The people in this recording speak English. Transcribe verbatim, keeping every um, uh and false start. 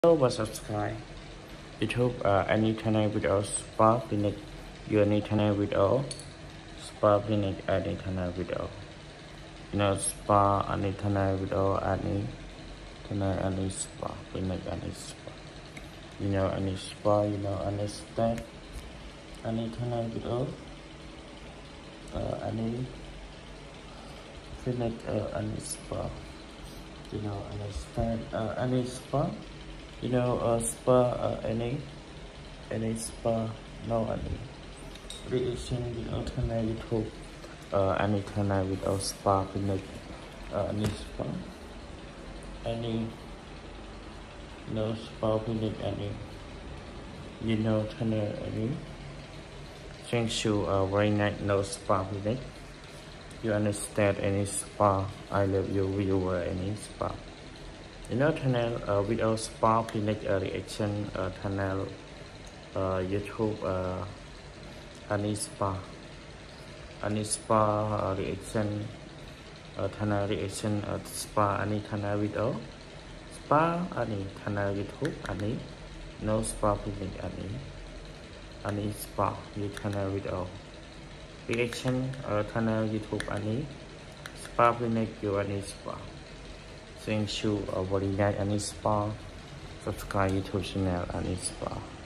Hello, subscribe YouTube uh, any channel video spa clinic you any channel video spa clinic any channel video you know spa any channel video any channel any spa clinic any spa you know any spa you know any step any channel video uh, any clinic uh, any spa you know any step uh, any spa you know uh, spa uh, any any spa no any reaction with alternate YouTube uh, any channel with a spa clinic uh, any spa any no spa clinic any you know channel any thank you uh, very nice no spa clinic you understand any spa I love you viewer any spa you know channel uh, video spa clinic uh, reaction uh, channel uh, YouTube uh, any spa any spa uh, reaction uh, channel reaction uh, spa any channel video spa any channel YouTube any no spa clinic any any spa you channel video reaction uh, channel YouTube any spa clinic you any spa. Thank you uh, very nice any spa subscribe YouTube channel any spa.